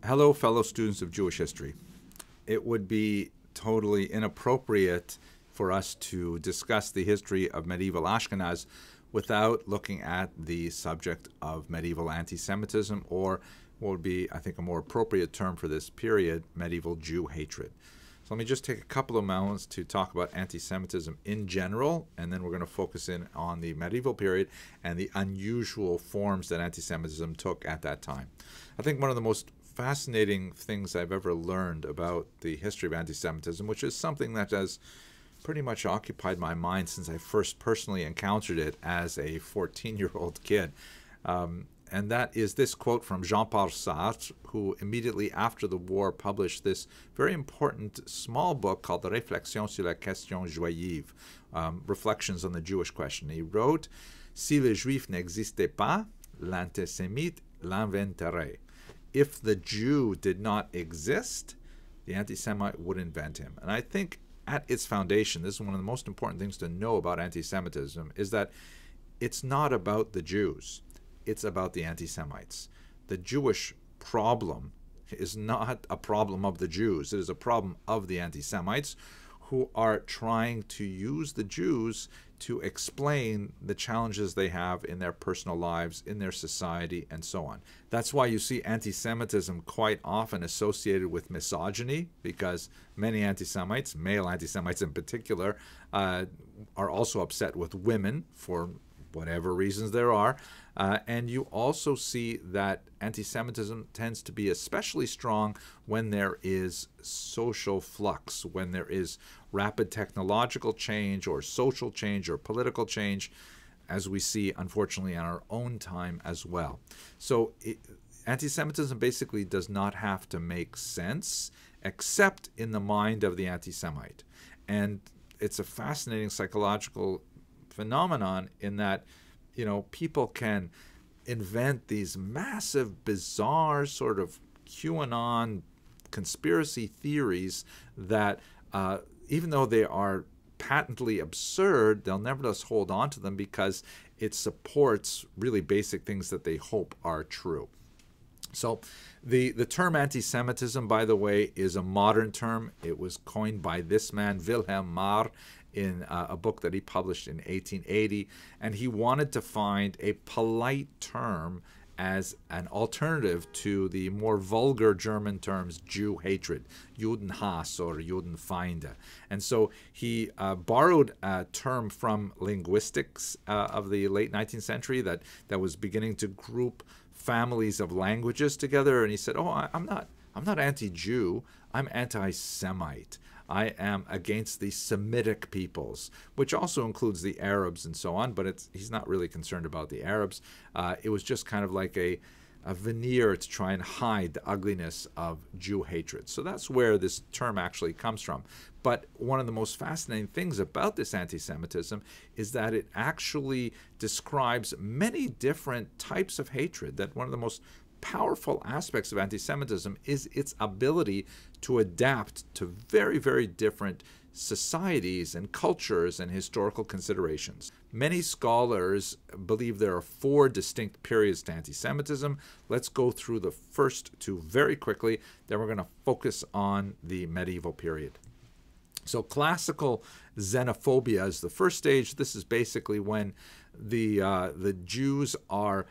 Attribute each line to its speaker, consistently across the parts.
Speaker 1: Hello, fellow students of Jewish history. It would be totally inappropriate for us to discuss the history of medieval Ashkenaz without looking at the subject of medieval anti-Semitism, or what would be, I think, a more appropriate term for this period, medieval Jew hatred. So let me just take a couple of moments to talk about anti-Semitism in general, and then we're going to focus in on the medieval period and the unusual forms that anti-Semitism took at that time. I think one of the most fascinating things I've ever learned about the history of anti-Semitism, which is something that has pretty much occupied my mind since I first personally encountered it as a 14-year-old kid. And that is this quote from Jean-Paul Sartre, who immediately after the war published this very important small book called the Réflexions sur la question juive, Reflections on the Jewish Question. He wrote, "Si le juif n'existait pas, l'antisémite l'inventerait." If the Jew did not exist, the anti-Semite would invent him. And I think at its foundation, this is one of the most important things to know about anti-Semitism, is that it's not about the Jews. It's about the anti-Semites. The Jewish problem is not a problem of the Jews. It is a problem of the anti-Semites who are trying to use the Jews to explain the challenges they have in their personal lives, in their society, and so on. That's why you see anti-Semitism quite often associated with misogyny, because many anti-Semites, male anti-Semites in particular, are also upset with women for whatever reasons there are. And you also see that anti-Semitism tends to be especially strong when there is social flux, when there is rapid technological change or social change or political change, as we see, unfortunately, in our own time as well. So anti-Semitism basically does not have to make sense except in the mind of the anti-Semite. And it's a fascinating psychological phenomenon in that, you know, people can invent these massive, bizarre sort of QAnon conspiracy theories that even though they are patently absurd, they'll nevertheless hold on to them because it supports really basic things that they hope are true. So the term anti-Semitism, by the way, is a modern term. It was coined by this man, Wilhelm Marr, in a book that he published in 1880, and he wanted to find a polite term as an alternative to the more vulgar German terms Jew hatred, Judenhass or Judenfeinde. And so he borrowed a term from linguistics of the late 19th century that was beginning to group families of languages together, and he said, "Oh, I'm not anti-Jew, I'm anti-Semite. I am against the Semitic peoples," which also includes the Arabs and so on, but he's not really concerned about the Arabs. It was just kind of like a veneer to try and hide the ugliness of Jew hatred. So that's where this term actually comes from. But one of the most fascinating things about this anti-Semitism is that it actually describes many different types of hatred. That one of the most powerful aspects of anti-Semitism is its ability to adapt to very, very different societies and cultures and historical considerations. Many scholars believe there are 4 distinct periods to anti-Semitism. Let's go through the first 2 very quickly, then we're going to focus on the medieval period. So classical xenophobia is the first stage. This is basically when the Jews are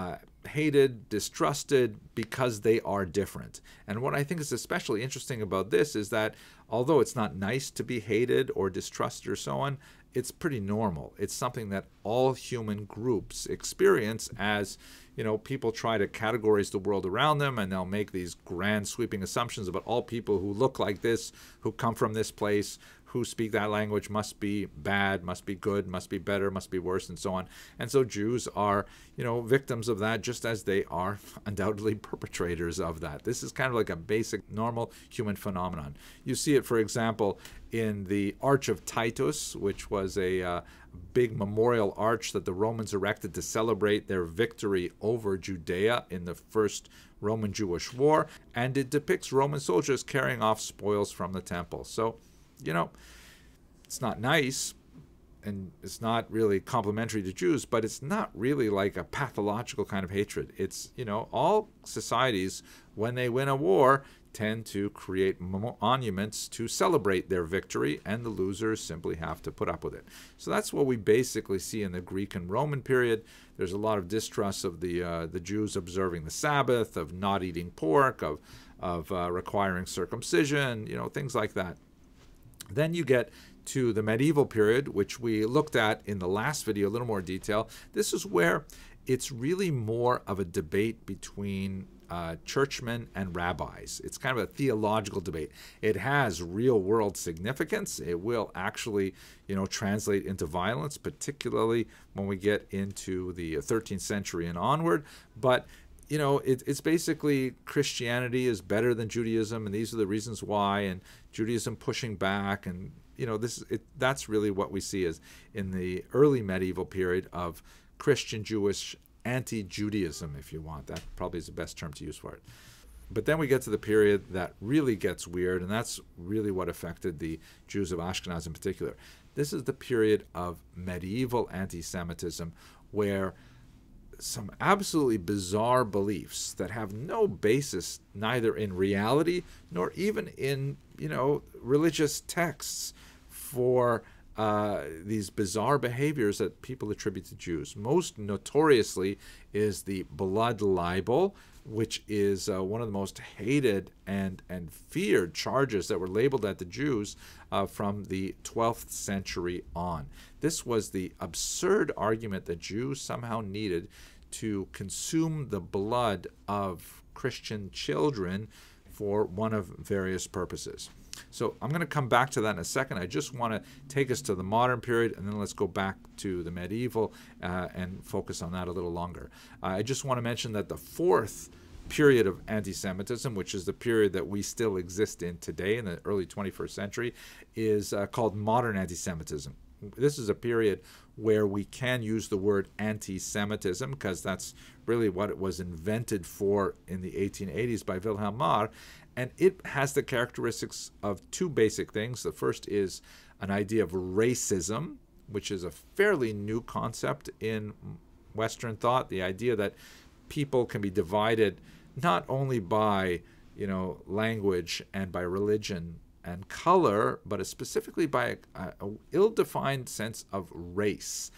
Speaker 1: hated, distrusted because they are different. And what I think is especially interesting about this is that although it's not nice to be hated or distrusted or so on, it's pretty normal. It's something that all human groups experience as, you know, people try to categorize the world around them, and they'll make these grand sweeping assumptions about all people who look like this, who come from this place, who speak that language must be bad, must be good, must be better, must be worse, and so on. And so Jews are, you know, victims of that, just as they are undoubtedly perpetrators of that. This is kind of like a basic, normal human phenomenon. You see it, for example, in the Arch of Titus, which was a big memorial arch that the Romans erected to celebrate their victory over Judea in the First Roman-Jewish War, and it depicts Roman soldiers carrying off spoils from the temple. So, you know, it's not nice, and it's not really complimentary to Jews, but it's not really like a pathological kind of hatred. It's, all societies, when they win a war, tend to create monuments to celebrate their victory, and the losers simply have to put up with it. So that's what we basically see in the Greek and Roman period. There's a lot of distrust of the Jews observing the Sabbath, of not eating pork, of requiring circumcision, things like that. Then you get to the medieval period, which we looked at in the last video, a little more detail. This is where it's really more of a debate between churchmen and rabbis. It's kind of a theological debate. It has real-world significance. It will actually, translate into violence, particularly when we get into the 13th century and onward. But it's basically Christianity is better than Judaism, and these are the reasons why, and Judaism pushing back, and that's really what we see as in the early medieval period of Christian Jewish anti-Judaism, if you want. That probably is the best term to use for it. But then we get to the period that really gets weird, and that's really what affected the Jews of Ashkenaz in particular. This is the period of medieval anti-Semitism, where some absolutely bizarre beliefs that have no basis neither in reality nor even in, religious texts for these bizarre behaviors that people attribute to Jews. Most notoriously is the blood libel, which is one of the most hated and feared charges that were labeled at the Jews from the 12th century on. This was the absurd argument that Jews somehow needed to consume the blood of Christian children for one of various purposes. So I'm going to come back to that in a second. I just want to take us to the modern period, and then let's go back to the medieval and focus on that a little longer. I just want to mention that the fourth period of anti-Semitism, which is the period that we still exist in today in the early 21st century, is called modern anti-Semitism. This is a period where we can use the word anti-Semitism because that's really what it was invented for in the 1880s by Wilhelm Marr. And it has the characteristics of two basic things. The first is an idea of racism, which is a fairly new concept in Western thought. The idea that people can be divided not only by, language and by religion and color, but specifically by a ill-defined sense of race.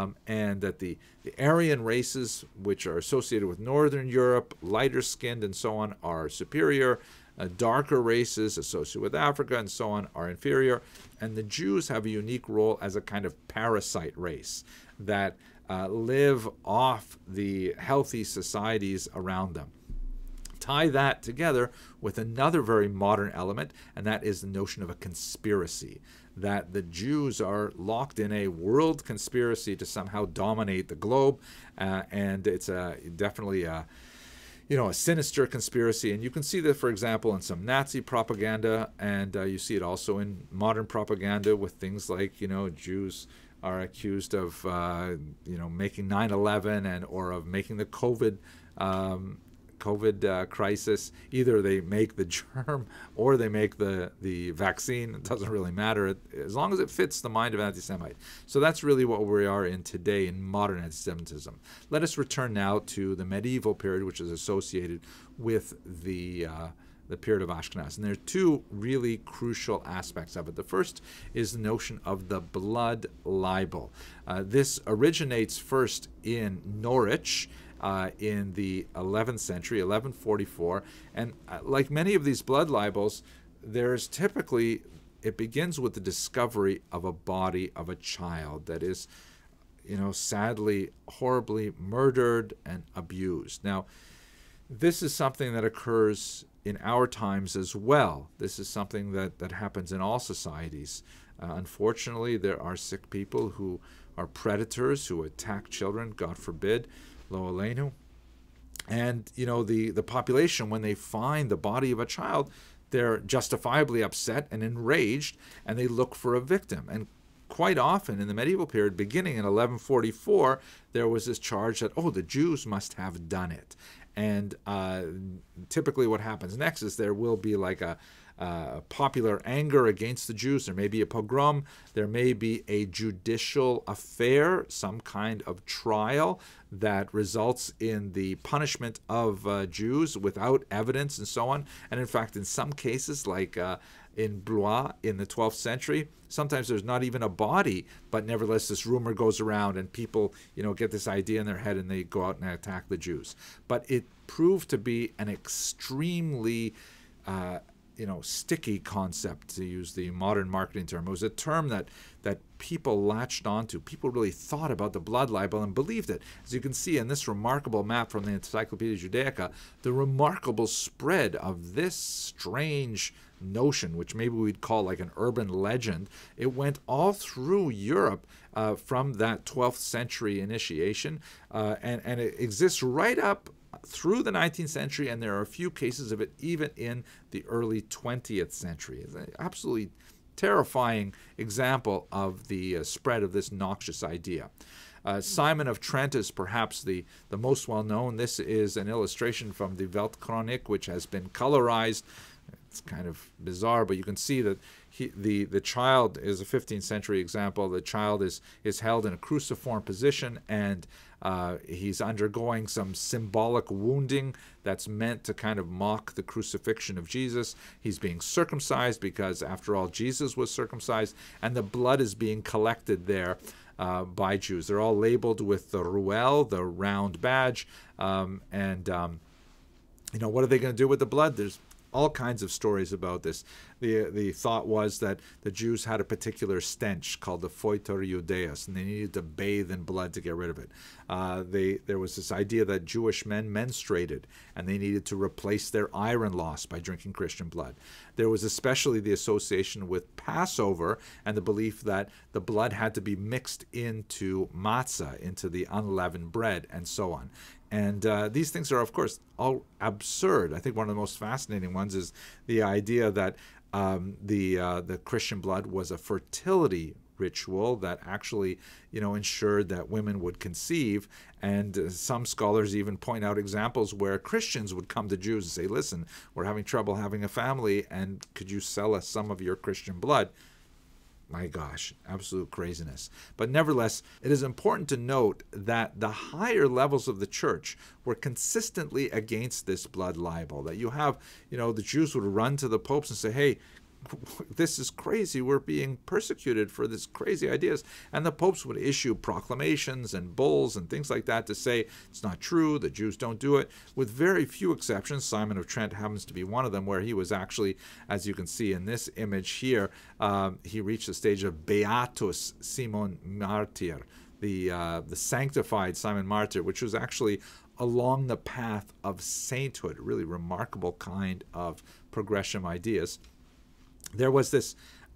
Speaker 1: And that the Aryan races, which are associated with Northern Europe, lighter skinned and so on, are superior. Darker races associated with Africa and so on are inferior. And the Jews have a unique role as a kind of parasite race that live off the healthy societies around them. Tie that together with another very modern element, and that is the notion of a conspiracy, that the Jews are locked in a world conspiracy to somehow dominate the globe, and it's definitely a sinister conspiracy. And you can see that, for example, in some Nazi propaganda, and you see it also in modern propaganda with things like, Jews are accused of, making 9/11 and or of making the COVID crisis. Either they make the germ or they make the vaccine. It doesn't really matter as long as it fits the mind of anti-Semite. So that's really what we are in today in modern anti-Semitism. Let us return now to the medieval period, which is associated with the period of Ashkenaz. And there are two really crucial aspects of it. The first is the notion of the blood libel. This originates first in Norwich, in the 11th century, 1144. And like many of these blood libels, there's typically, it begins with the discovery of a body of a child that is, sadly, horribly murdered and abused. Now, this is something that occurs in our times as well. This is something that happens in all societies. Unfortunately, there are sick people who are predators who attack children, God forbid, lo aleinu. And, the population, when they find the body of a child, they're justifiably upset and enraged, and they look for a victim. And quite often in the medieval period, beginning in 1144, there was this charge that, the Jews must have done it. And typically what happens next is there will be like a popular anger against the Jews. There may be a pogrom. There may be a judicial affair, some kind of trial that results in the punishment of Jews without evidence and so on. And in fact, in some cases, like in Blois in the 12th century, sometimes there's not even a body, but nevertheless this rumor goes around and people, get this idea in their head and they go out and attack the Jews. But it proved to be an extremely sticky concept, to use the modern marketing term. It was a term that people latched onto. People really thought about the blood libel and believed it. As you can see in this remarkable map from the Encyclopedia Judaica, the remarkable spread of this strange notion, which maybe we'd call like an urban legend, it went all through Europe from that 12th century initiation, and it exists right up through the 19th century, and there are a few cases of it even in the early 20th century. It's an absolutely terrifying example of the spread of this noxious idea. Simon of Trent is perhaps the most well-known. This is an illustration from the Weltchronik, which has been colorized. It's kind of bizarre, but you can see that the child is a 15th century example. The child is held in a cruciform position, and he's undergoing some symbolic wounding that's meant to kind of mock the crucifixion of Jesus. He's being circumcised because, after all, Jesus was circumcised, and the blood is being collected there by Jews. They're all labeled with the ruel, the round badge, what are they going to do with the blood? There's all kinds of stories about this. The thought was that the Jews had a particular stench called the Foetor Judaeus, and they needed to bathe in blood to get rid of it. There was this idea that Jewish men menstruated, and they needed to replace their iron loss by drinking Christian blood. There was especially the association with Passover and the belief that the blood had to be mixed into matzah, into the unleavened bread, and so on. And these things are, of course, all absurd. I think one of the most fascinating ones is the idea that the Christian blood was a fertility ritual that actually, ensured that women would conceive. And some scholars even point out examples where Christians would come to Jews and say, listen, we're having trouble having a family, and could you sell us some of your Christian blood? My gosh, absolute craziness. But nevertheless, it is important to note that the higher levels of the church were consistently against this blood libel. That you have, the Jews would run to the popes and say, hey, this is crazy. We're being persecuted for these crazy ideas. And the popes would issue proclamations and bulls and things like that to say it's not true, the Jews don't do it, with very few exceptions. Simon of Trent happens to be one of them, where he was actually, as you can see in this image here, he reached the stage of Beatus Simon Martyr, the sanctified Simon Martyr, which was actually along the path of sainthood, a really remarkable kind of progression ideas. There was this,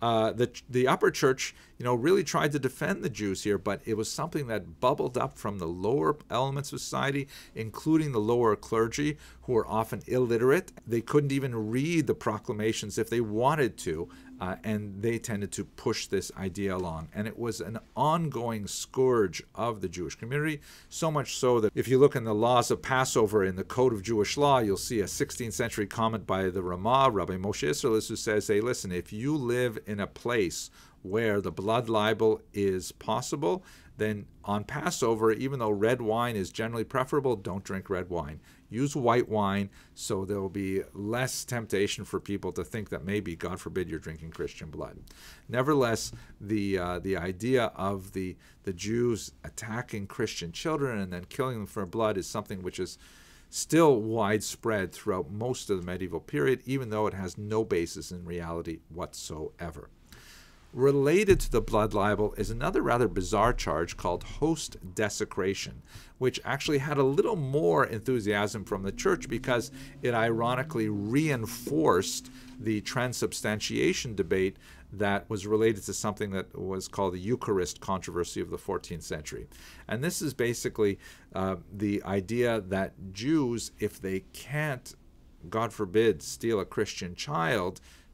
Speaker 1: the upper church, really tried to defend the Jews here, but it was something that bubbled up from the lower elements of society, including the lower clergy, who were often illiterate. They couldn't even read the proclamations if they wanted to, and they tended to push this idea along. And it was an ongoing scourge of the Jewish community, so much so that if you look in the laws of Passover in the Code of Jewish Law, you'll see a 16th century comment by the Ramah, Rabbi Moshe Isserles, who says, hey, listen, if you live in a place where the blood libel is possible, then on Passover, even though red wine is generally preferable, don't drink red wine. Use white wine, so there will be less temptation for people to think that maybe, God forbid, you're drinking Christian blood. Nevertheless, the idea of the Jews attacking Christian children and then killing them for blood is something which is still widespread throughout most of the medieval period, even though it has no basis in reality whatsoever. Related to the blood libel is another rather bizarre charge called host desecration, which actually had a little more enthusiasm from the church because it ironically reinforced the transubstantiation debate that was related to something that was called the Eucharist controversy of the 14th century. And this is basically the idea that Jews, if they can't, God forbid, steal a Christian child,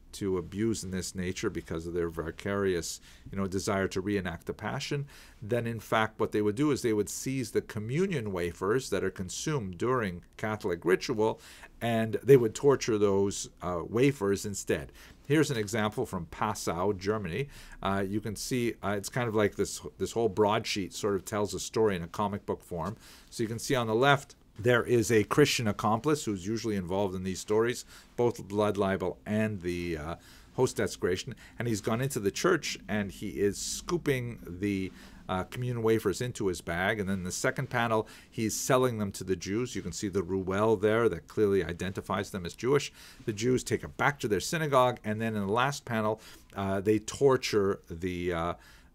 Speaker 1: to abuse in this nature because of their vicarious, desire to reenact the Passion, then in fact what they would do is they would seize the communion wafers that are consumed during Catholic ritual, and they would torture those wafers instead. Here's an example from Passau, Germany. You can see it's kind of like this whole broadsheet sort of tells a story in a comic book form. So you can see on the left, there is a Christian accomplice who's usually involved in these stories, both blood libel and the host desecration, and he's gone into the church and he is scooping the communion wafers into his bag, and then in the second panel he's selling them to the Jews. You can see the ruel there that clearly identifies them as Jewish. The Jews take it back to their synagogue, and then in the last panel they torture the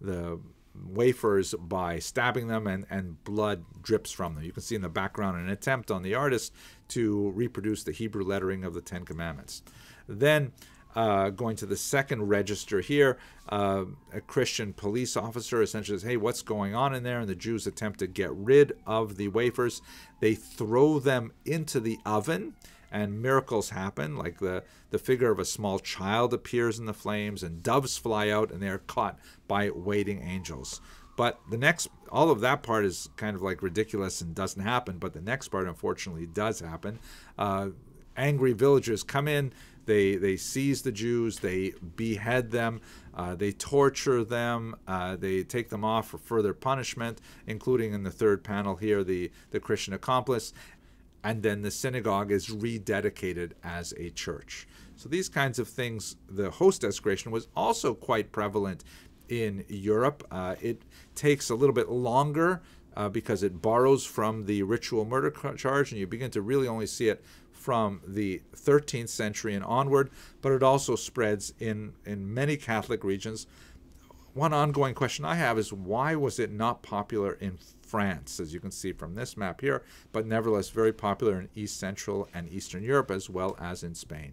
Speaker 1: wafers by stabbing them, and blood drips from them. You can see in the background an attempt on the artist to reproduce the Hebrew lettering of the Ten Commandments. Then going to the second register here, a Christian police officer essentially says, hey, what's going on in there? And the Jews attempt to get rid of the wafers. They throw them into the oven, and miracles happen, like the figure of a small child appears in the flames, and doves fly out, and they're caught by waiting angels. But all of that part is kind of like ridiculous and doesn't happen, but the next part unfortunately does happen. Angry villagers come in, they seize the Jews, they behead them, they torture them, they take them off for further punishment, including in the third panel here, the Christian accomplice. And then the synagogue is rededicated as a church. So these kinds of things, the host desecration was also quite prevalent in Europe. It takes a little bit longer because it borrows from the ritual murder charge, and you begin to really only see it from the 13th century and onward, but it also spreads in many Catholic regions. One ongoing question I have is, why was it not popular in France, as you can see from this map here, but nevertheless very popular in East Central and Eastern Europe, as well as in Spain?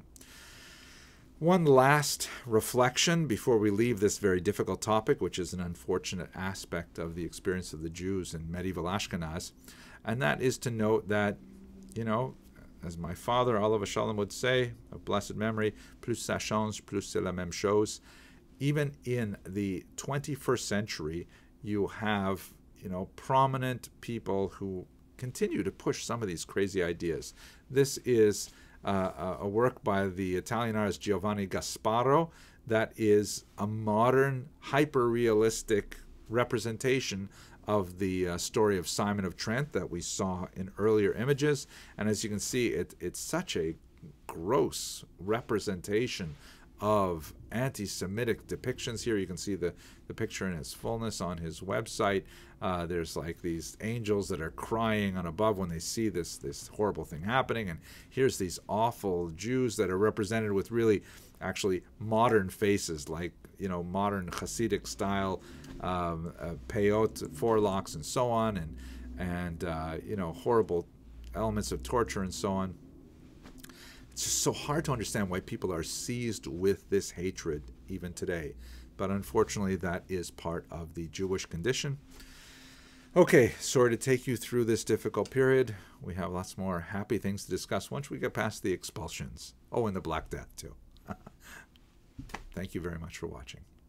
Speaker 1: One last reflection before we leave this very difficult topic, which is an unfortunate aspect of the experience of the Jews in medieval Ashkenaz, and that is to note that, as my father, Olav Shalom, would say, of blessed memory, plus ça change, plus c'est la même chose. Even in the 21st century, you have, prominent people who continue to push some of these crazy ideas. This is a work by the Italian artist Giovanni Gasparo that is a modern, hyper-realistic representation of the story of Simon of Trent that we saw in earlier images. And as you can see, it's such a gross representation of anti-Semitic depictions here. You can see the picture in its fullness on his website. There's like these angels that are crying on above when they see this horrible thing happening, and here's these awful Jews that are represented with really actually modern faces, like modern Hasidic style peyot, forelocks, and so on, and horrible elements of torture and so on. It's just so hard to understand why people are seized with this hatred even today. But unfortunately, that is part of the Jewish condition. Okay, sorry to take you through this difficult period. We have lots more happy things to discuss once we get past the expulsions. Oh, and the Black Death, too. Thank you very much for watching.